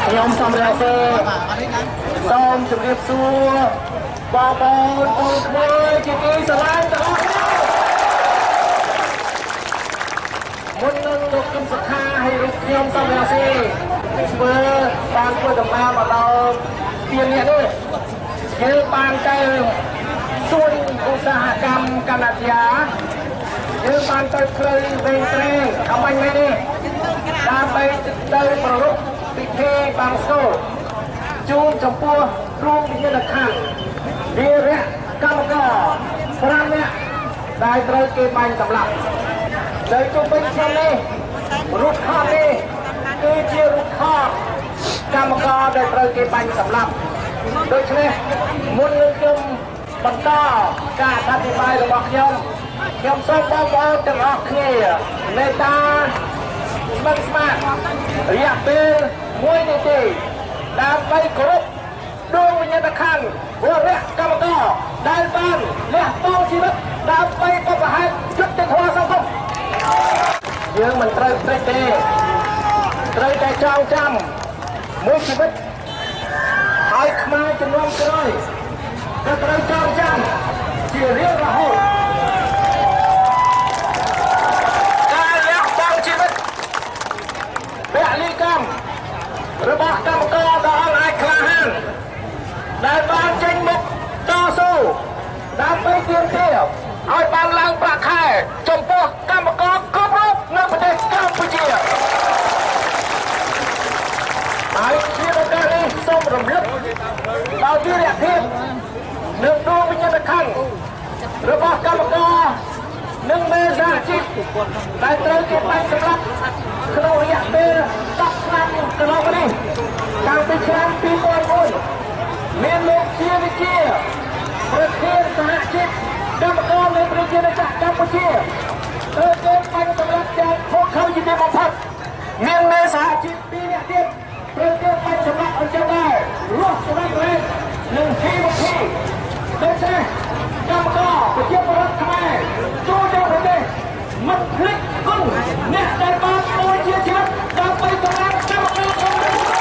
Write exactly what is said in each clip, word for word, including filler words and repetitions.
ខ្ញុំសូមរាល់ទេសូមជម្រាបសួរបងប្អូនបងប្អូនជាទីស្រឡាញ់ទាំងអស់គ្នាមុននឹងលោកគឹមសុខាហើយរូបខ្ញុំសូមរាល់ទេធ្វើបានធ្វើដំណើរមកដល់ទីនេះនេះយើងបានទៅសួនឧស្សាហកម្មកណ្ដាលយើងបានទៅផ្លូវវែងត្រេងអំបញ្ញនេះដើម្បីទៅប្ររពពិធីបាំងស្គរជួបចំពោះរួមវិញ្ញាណក្ខន្ធវីរៈកម្មករប្រាំនាក់ដែលត្រូវគេបាញ់សម្លាប់នៅជុំវិញខ្ញុំនេះរូបថតនេះគឺជារូបថតកម្មករដែលត្រូវគេបាញ់សម្លាប់ដូច្នេះមុននឹងខ្ញុំបន្តការអធិប្បាយរបស់ខ្ញុំខ្ញុំសូមបងប្អូនទាំងអស់គ្នាមេត្តាស្មឹងស្មាតរយៈពេលមួយនាទីដើម្បីគោរពដួងវិញ្ញាណក្ខន្ធវរៈកម្មករដែលបានលះបង់ជីវិតដើម្បីបព្វហេតុយុត្តិធម៌សង្គមយើងមិនត្រូវព្រឹកទេត្រូវតែចងចាំមួយជីវិតហើយខ្មែរជំនាន់ក្រោយក៏ត្រូវចងចាំជារៀងរហូតពលិកម្មរបស់កម្មករដ៏អង់អាចក្លាហានដែលបានចេញមុខតស៊ូដើម្បីទាមទារឲ្យបានឡើងប្រាក់ខែចំពោះកម្មករគ្រប់រូបនៅប្រទេសកម្ពុជាហើយជាឱកាសនេះសូមរំលឹកដល់វីរភាពនិងដួងវិញ្ញាណក្ខន្ធរបស់កម្មករនិងមេសហជីពដែលត្រូវគេបាញ់សម្លាប់ក្នុងរយៈពេលដប់ឆ្នាំកន្លងមកនេះតាំងពីឆ្នាំពីរពាន់មួយមានលោកជាវិជាប្រធានសហជីពកម្មករនៃប្រជាជាតិកម្ពុជាត្រូវគេបាញ់សម្លាប់យ៉ាងឃោរឃៅជាទីបំផុតមានមេសហជីពពីរនាក់ទៀតត្រូវគេបាញ់សម្លាប់អញ្ចឹងដែររស់សម្រាប់លេងនិងហ៊ីវភីដូច្នេះកម្មករប្រជាពលរដ្ឋខ្មែរទូទាំងប្រទេសមិនភ្លេចគុណអ្នកដែលបានអូនជាជីវិតដើម្បីសម្រាប់កម្មករខ្មែរ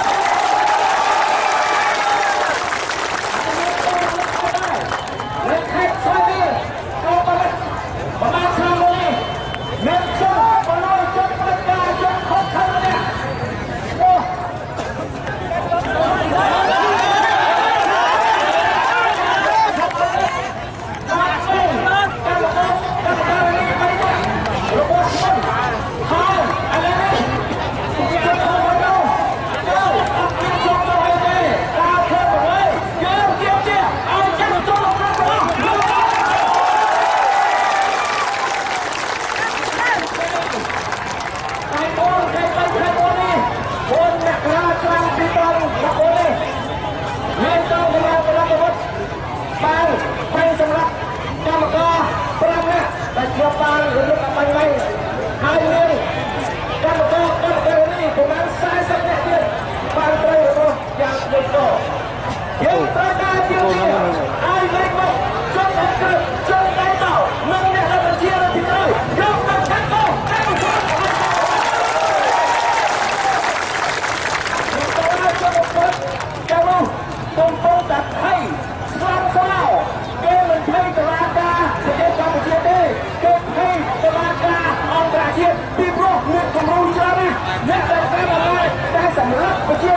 នៅខេត្តស្វាយរៀងក៏បានប្រមាណឆ្នាំមុននេះមានជនបល័យជនផ្ដាច់ការជនខុសខើនេះអូបានរលឹកអបញ្ញមិញហើយមានកម្មករកម្មករនេះប្រមាណសែសិបនាក់ទៀតបានត្រូវរបស់យ៉ាងដូចនោះយើងត្រូវការជាជាឲ្យលេខមកចុះអត់គឺចុះដៃតនឹងអ្នករដ្ឋជារដ្ឋទីត្រូវយកមកឆាត់តតែមិនស្គាល់ទៅចុះមកចាំនោះកំពុងតែថៃស្លាប់ស្លាវគេមិនថៃតឡាការប្រទេសកម្ពុជាទេគេថៃតឡាការអន្តរជាតិពីព្រោះមានគំរូច្រើនណាស់អ្នកដែលតាមអំណាចតែសម្រាប់ប្រជា